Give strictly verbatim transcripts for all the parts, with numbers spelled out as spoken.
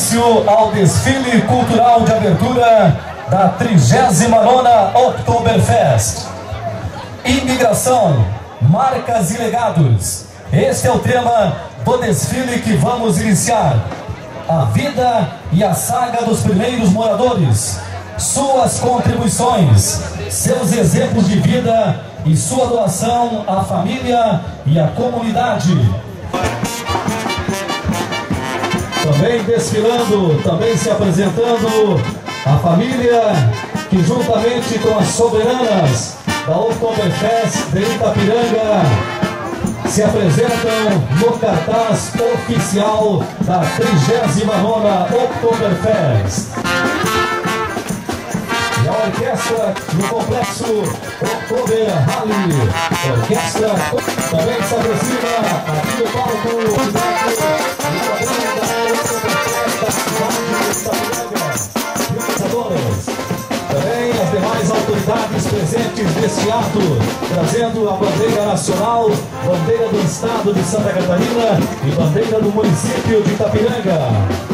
início ao desfile cultural de abertura da trigésima nona Oktoberfest. Imigração, marcas e legados. Este é o tema do desfile que vamos iniciar. A vida e a saga dos primeiros moradores, suas contribuições, seus exemplos de vida e sua doação à família e à comunidade. Também desfilando, também se apresentando, a família que juntamente com as soberanas da Oktoberfest de Itapiranga se apresentam no cartaz oficial da trigésima nona Oktoberfest. E a orquestra no complexo Oktober Halle, orquestra também se aproxima aqui do palco também as demais autoridades presentes neste ato, trazendo a bandeira nacional, bandeira do estado de Santa Catarina e bandeira do município de Itapiranga.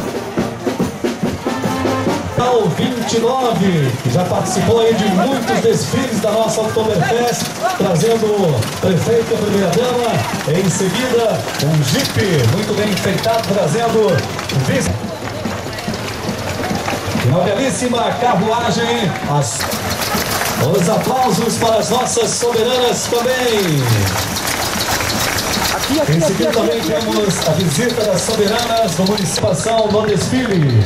O vinte e nove, que já participou aí de muitos desfiles da nossa Oktoberfest, trazendo o prefeito e a primeira-dama, em seguida um Jeep muito bem enfeitado, trazendo vice. Uma belíssima carruagem, as... os aplausos para as nossas soberanas também. Aqui, aqui, em seguida aqui, também aqui, aqui, temos aqui. a visita das soberanas da municipalização no desfile.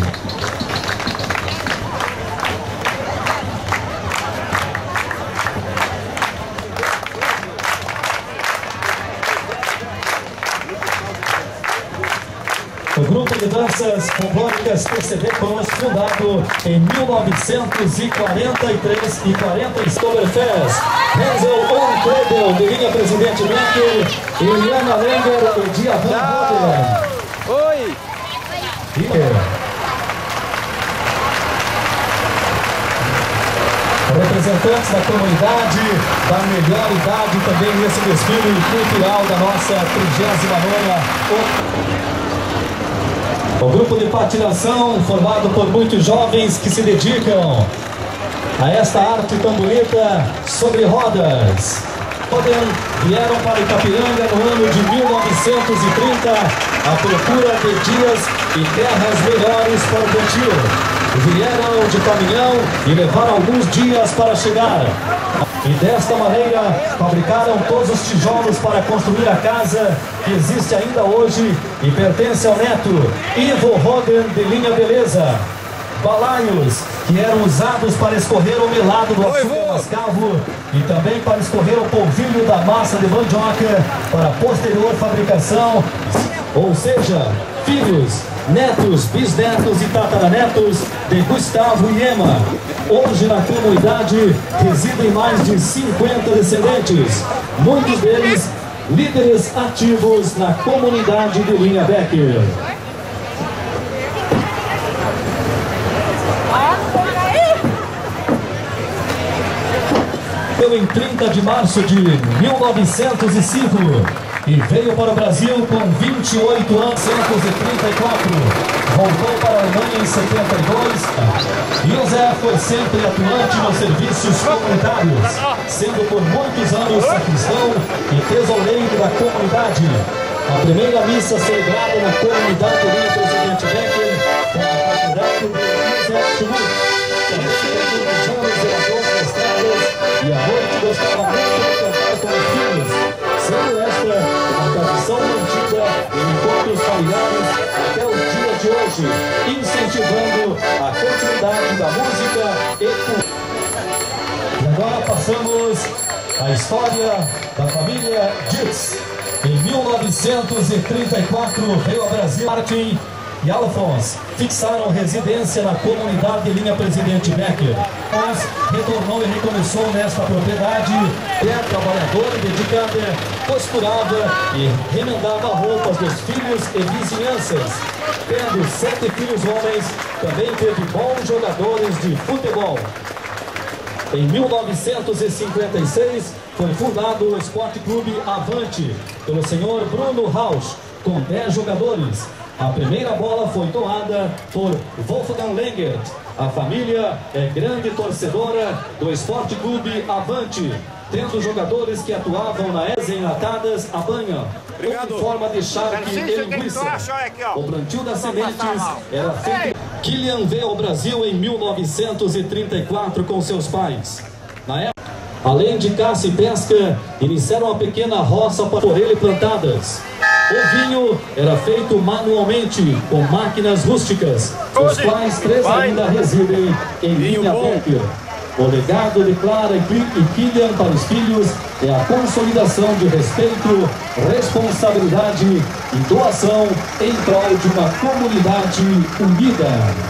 O grupo de danças folclóricas T C D foi fundado em mil novecentos e quarenta e três e quarenta e Oktoberfest. Hensel und Gretel, de linha Presidente Merkel, Eliana Lenger e Diavan Roder. Oi! Representantes da comunidade, da melhor idade também nesse desfile cultural da nossa trigésima nona O grupo de patinação, formado por muitos jovens que se dedicam a esta arte tão bonita sobre rodas. Vieram para Itapiranga no ano de mil novecentos e trinta à procura de dias e terras melhores para o plantio. Vieram de caminhão e levaram alguns dias para chegar. E desta maneira fabricaram todos os tijolos para construir a casa que existe ainda hoje e pertence ao neto Ivo Roden, de linha Beleza. Balaios que eram usados para escorrer o melado do açúcar mascavo e também para escorrer o polvilho da massa de mandioca para posterior fabricação, ou seja, filhos, netos, bisnetos e tataranetos de Gustavo e Emma. Hoje na comunidade residem mais de cinquenta descendentes, muitos deles líderes ativos na comunidade de linha Becker. Em trinta de março de mil novecentos e cinco e veio para o Brasil com vinte e oito anos, mil novecentos e trinta e quatro. Voltou para a Alemanha em setenta e dois. José foi sempre atuante nos serviços comunitários, sendo por muitos anos sacristão e tesoureiro da comunidade. A primeira missa celebrada na comunidade linha Presidente Becker com a patriarca de José Schmuck. E a noite gostava muito de cantar com os filhos, sendo esta a tradição mantida em encontros familiares até os dias de hoje, incentivando a continuidade da música e cultura. E agora passamos a história da família Dietz. Em mil novecentos e trinta e quatro veio ao Brasil Martin e Alphonse fixaram residência na comunidade de linha Presidente Becker. Alphonse retornou e recomeçou nesta propriedade, é trabalhador, dedicada, costurava e remendava roupas dos filhos e vizinhanças. Tendo sete filhos homens, também teve bons jogadores de futebol. Em mil novecentos e cinquenta e seis foi fundado o Esporte Clube Avante pelo senhor Bruno Rausch, com dez jogadores. A primeira bola foi doada por Wolfgang Lengert. A família é grande torcedora do Esporte Clube Avante, tendo jogadores que atuavam na Enlatadas a banha, com forma de charque e linguiça. O plantio das sementes era feito. Kylian veio ao Brasil em mil novecentos e trinta e quatro com seus pais. Na época, além de caça e pesca, iniciaram uma pequena roça por ele plantadas. O vinho era feito manualmente, com máquinas rústicas, os quais três ainda residem em Linha Becker. O legado de Clara e Kylian para os filhos é a consolidação de respeito, responsabilidade e doação em prol de uma comunidade unida.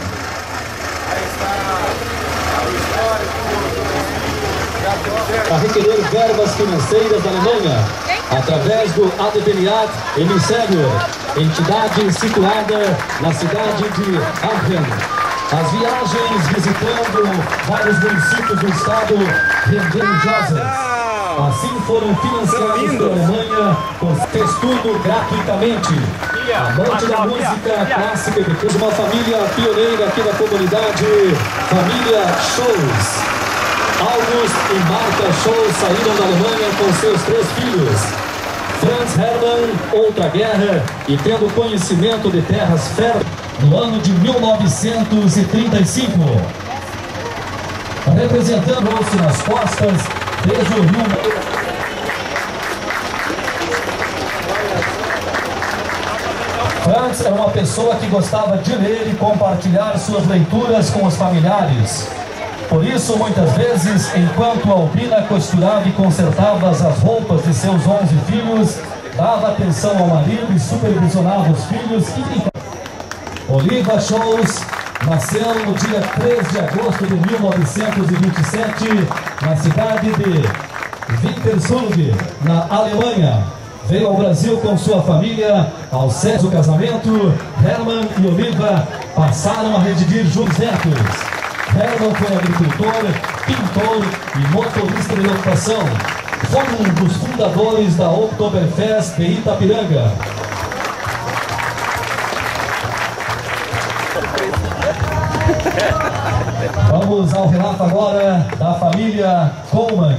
A requerer verbas financeiras da Alemanha, através do Adveniat Emissário, entidade situada na cidade de Aachen. As viagens visitando vários municípios do estado renderam josas. Assim foram financiados pela Alemanha, com estudo gratuitamente. Amante da música clássica e de uma família pioneira aqui na comunidade, família Scholz. August e Martha Scholz saíram da Alemanha com seus três filhos. Franz Hermann, outra guerra, e tendo conhecimento de terras férteis no ano de mil novecentos e trinta e cinco. Representando-se nas costas desde o Rio. Franz era uma pessoa que gostava de ler e compartilhar suas leituras com os familiares. Por isso, muitas vezes, enquanto Albina costurava e consertava as roupas de seus onze filhos, dava atenção ao marido e supervisionava os filhos e brincava. Oliva Scholz nasceu no dia três de agosto de mil novecentos e vinte e sete, na cidade de Winterthur, na Alemanha. Veio ao Brasil com sua família. Ao sexto casamento, Hermann e Oliva passaram a residir juntos netos. Hermann foi agricultor, pintor e motorista de lotação. Foi um dos fundadores da Oktoberfest de Itapiranga. Vamos ao relato agora da família Coleman.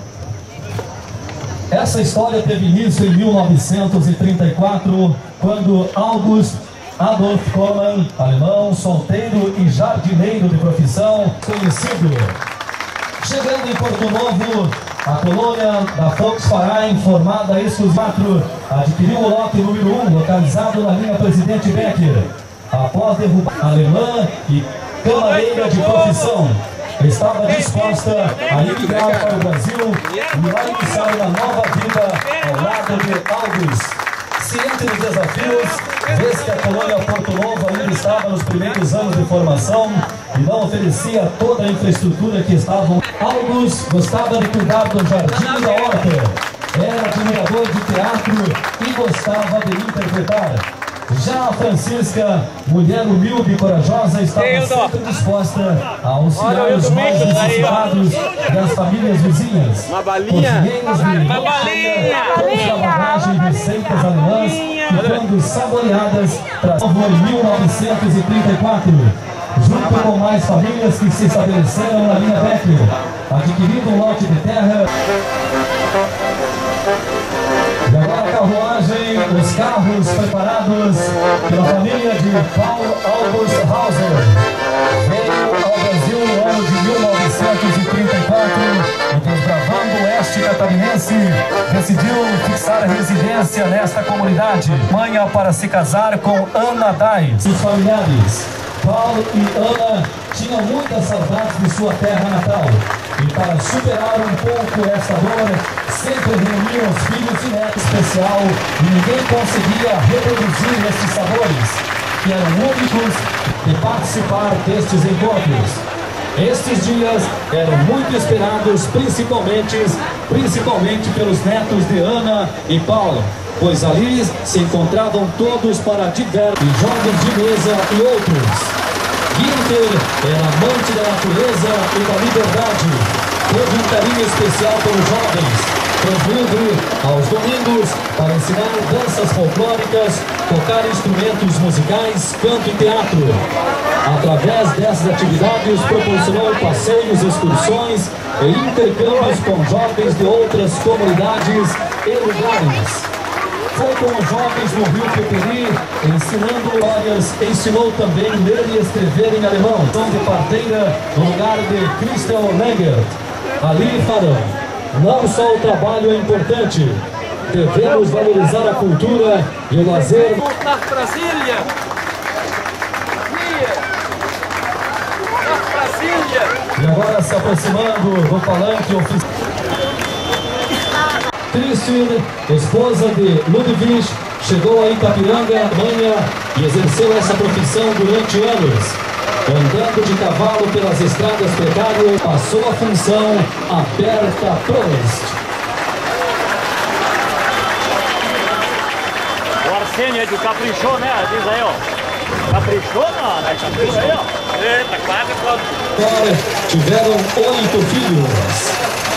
Essa história teve início em mil novecentos e trinta e quatro, quando August Adolf Coleman, alemão, solteiro e jardineiro de profissão, conhecido. Chegando em Porto Novo, a colônia da Volksverein, formada exclusivamente, adquiriu o lote número um, localizado na linha Presidente Becker. Após derrubar a alemã e camareira de profissão, estava disposta a emigrar para o Brasil e lá iniciar uma nova vida ao lado de August. Ciente dos desafios, vez que a colônia Porto Novo ainda estava nos primeiros anos de formação e não oferecia toda a infraestrutura que estavam. August gostava de cuidar do jardim e da horta, era admirador de teatro e gostava de interpretar. Já a Francisca, mulher humilde e corajosa, estava sempre disposta a auxiliar os mais necessitados e as famílias vizinhas. Uma balinha, uma balinha, com bagagem de receitas alemãs e quando saboreadas para em mil novecentos e trinta e quatro, junto com mais famílias que se estabeleceram na linha Becker, adquirindo um lote de terra. E agora a carruagem, os carros preparados pela família de Paul August Hauser. Veio ao Brasil no ano de mil novecentos e trinta e quatro e, desbravando o oeste catarinense, decidiu fixar residência nesta comunidade. Manha para se casar com Ana Dais. Os familiares, Paulo e Ana, tinham muitas saudades de sua terra natal. E para superar um pouco essa dor, sempre reuniam os filhos e netos especial e ninguém conseguia reproduzir esses sabores, que eram únicos, de participar destes encontros. Estes dias eram muito esperados, principalmente, principalmente pelos netos de Ana e Paulo, pois ali se encontravam todos para diversos jogos de mesa e outros. Günther era amante da natureza e da liberdade. Teve um carinho especial pelos jovens. Foi livre aos domingos para ensinar danças folclóricas, tocar instrumentos musicais, canto e teatro. Através dessas atividades, proporcionou passeios, excursões e intercâmbios com jovens de outras comunidades e lugares. Foi com os jovens no Rio Peperi, ensinando histórias, ensinou também ler e escrever em alemão. São de parteira no lugar de Christian Lenger. Ali farão. Não só o trabalho é importante, devemos valorizar a cultura e o lazer. Na Brasília! Na Brasília! E agora se aproximando do palanque oficial. Christine, esposa de Ludwig, chegou a Itapiranga, Alemanha, e exerceu essa profissão durante anos. Andando de cavalo pelas estradas precárias, passou a função aberta Prost. O Arsênio, tu caprichou, né? Diz aí, ó. Caprichou na, na estatura aí, ó. É, tá quase quase. Agora tiveram oito filhos.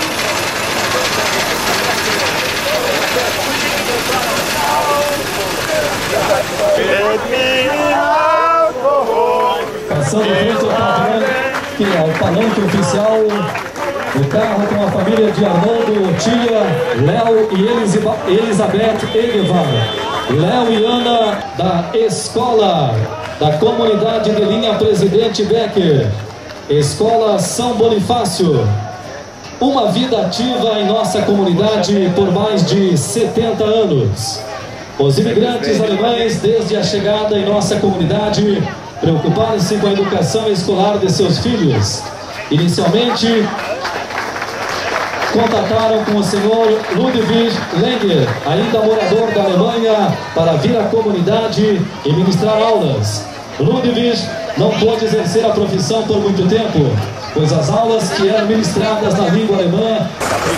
Passando frente ao palanque, que é o palanque oficial, o carro com a família de Arnaldo, Tia, Léo e Elizabeth Egevar. Léo e Ana, da escola da comunidade de linha Presidente Becker, Escola São Bonifácio. Uma vida ativa em nossa comunidade por mais de setenta anos. Os imigrantes alemães, desde a chegada em nossa comunidade, preocuparam-se com a educação escolar de seus filhos. Inicialmente, contataram com o senhor Ludwig Lenger, ainda morador da Alemanha, para vir à comunidade e ministrar aulas. Ludwig não pôde exercer a profissão por muito tempo, pois as aulas que eram ministradas na língua alemã.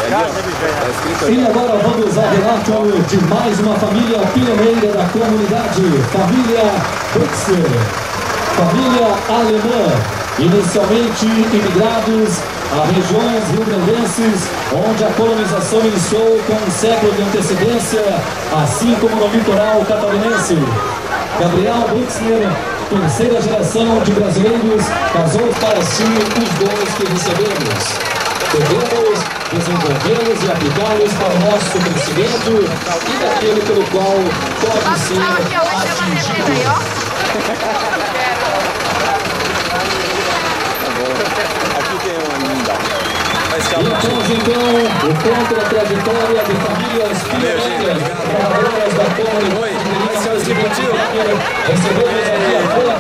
E agora vamos ao relato de mais uma família pioneira da comunidade, família Buxer, família alemã, inicialmente imigrados a regiões rio-grandenses, onde a colonização iniciou com um século de antecedência, assim como no litoral catarinense. Gabriel Buxner, terceira geração de brasileiros, casou para si os dons que recebemos. Devemos desenvolvê-los e aplicá-los para o nosso crescimento e daquele pelo qual pode ser atingido. Aqui tem um linda. E temos então o conto da trajetória de famílias pioneiras, trabalhadoras da comunidade. Recebemos aqui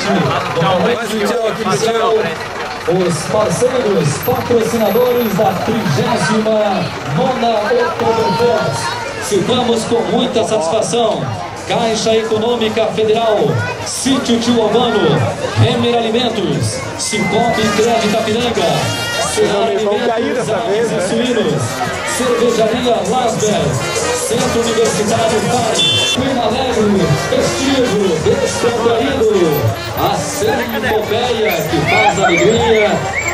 a fonte os parceiros, patrocinadores da trigésima nona Oktoberfest. Citamos com muita satisfação Caixa Econômica Federal, Sítio Tio Albano, Hemer Alimentos, Cicobi Crédito Itapiranga, Seara Alimentos Aves e Suínos, Cervejaria Lasber, Centro Universitário Pai, Queen Alegre, festivo, descontraído, a Centopeia que faz alegria.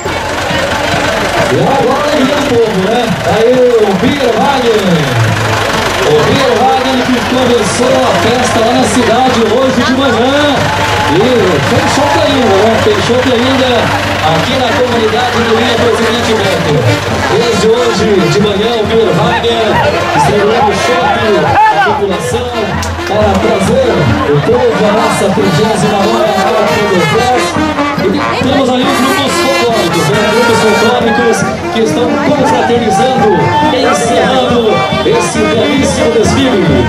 E agora aí o povo, né? Aí o Bierwagen. O Bierwagen que começou a festa lá na cidade hoje de manhã. E tem choque ainda, né? Tem choque ainda aqui na comunidade do Linha Presidente Becker. Desde hoje de manhã o Bierwagen distribuindo choque à população para trazer o povo à nossa trigésima nona Oktoberfest. E temos ali grupos folclóricos, né? Grupos folclóricos que estão confraternizando, encerrando esse belíssimo desfile.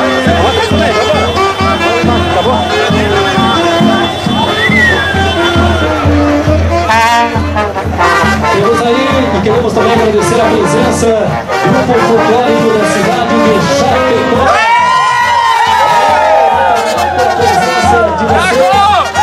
Temos aí e queremos também agradecer a presença do grupo folclórico da cidade de Chapecó. A presença de vocês.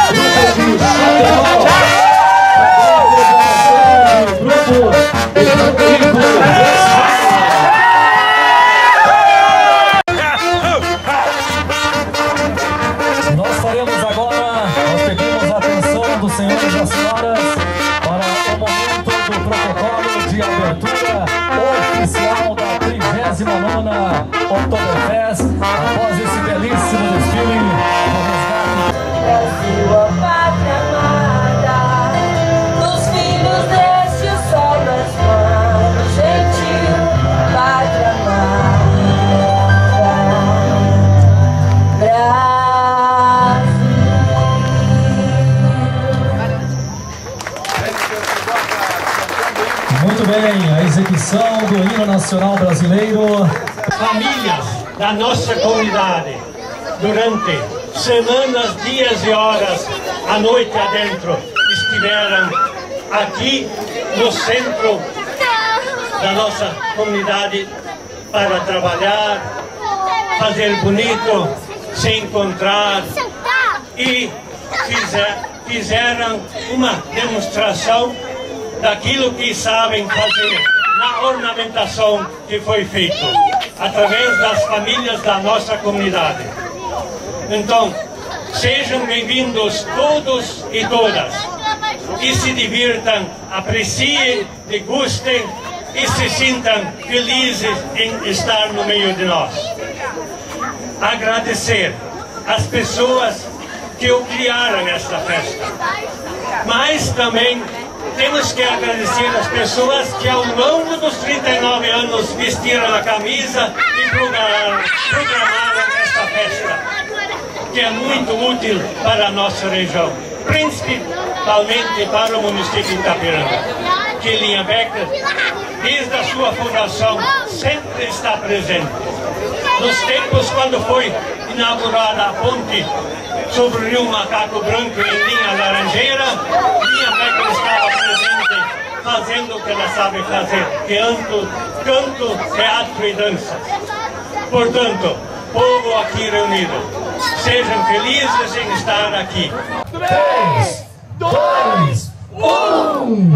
Nós faremos agora, nós pedimos a atenção dos senhores e das senhoras para o momento do protocolo de abertura oficial da trigésima nona Oktoberfest. bem, a exibição do hino nacional brasileiro. Famílias da nossa comunidade, durante semanas, dias e horas, a noite adentro, estiveram aqui no centro da nossa comunidade para trabalhar, fazer bonito, se encontrar e fizer, fizeram uma demonstração daquilo que sabem fazer na ornamentação que foi feito através das famílias da nossa comunidade. Então, sejam bem-vindos todos e todas e se divirtam, apreciem, degustem e se sintam felizes em estar no meio de nós. Agradecer as pessoas que o criaram esta festa, mas também temos que agradecer as pessoas que ao longo dos trinta e nove anos vestiram a camisa e programaram, programaram esta festa, que é muito útil para a nossa região, principalmente para o município de Itapiranga, que Linha Becker, desde a sua fundação, sempre está presente. Nos tempos quando foi inaugurada a ponte sobre o rio Macaco Branco em Linha Laranjeira, Linha Becker estava presente, fazendo o que ela sabe fazer, canto, canto, teatro e dança. Portanto, povo aqui reunido, sejam felizes em estar aqui. três, dois, um!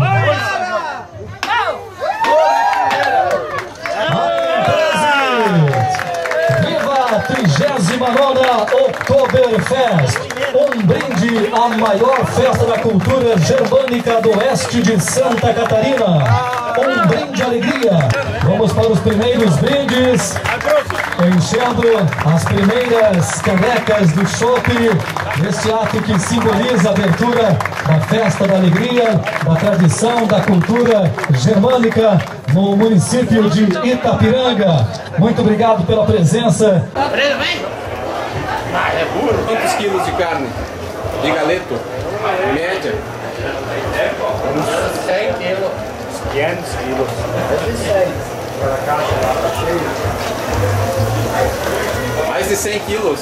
Viva a trigésima nona Oktoberfest, um brinde à maior festa da cultura germânica do oeste de Santa Catarina. Um brinde de alegria. Vamos para os primeiros brindes, enchendo as primeiras canecas do chopp, neste ato que simboliza a abertura da festa da alegria, da tradição, da cultura germânica no município de Itapiranga. Muito obrigado pela presença. Quantos quilos de carne? De galeto? Média? Uns cem quilos. quinhentos quilos. Mais de cem quilos.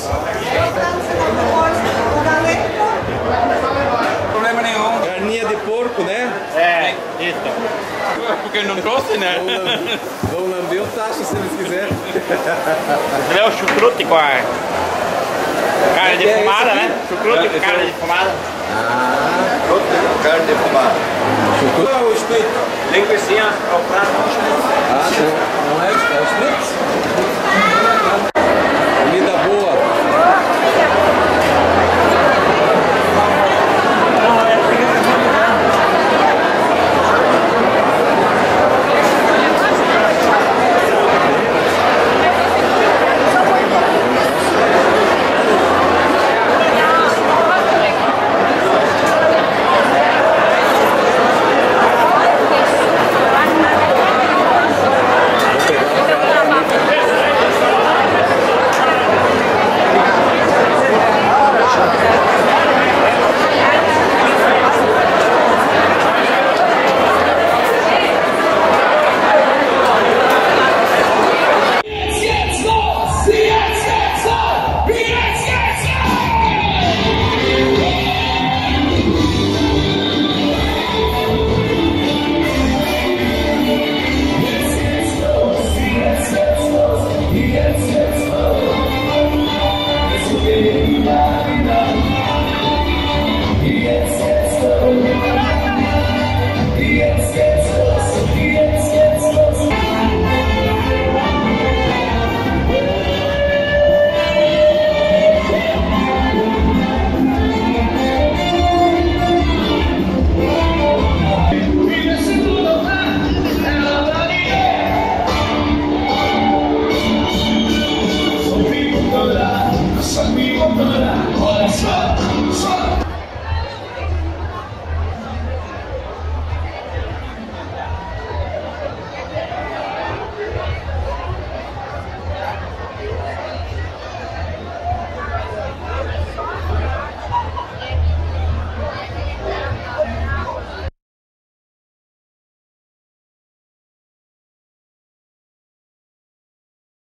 Problema nenhum. Carninha de porco, né? É, isso. Porque não trouxe, né? Vão lamber o tacho se eles quiserem. Esse é o chucrute com a carne defumada, né? Chucrute com carne defumada. Ah, Chucrute, carne defumada. chucrute ou split? Linguiça ao prato. Ah, não é, é o split?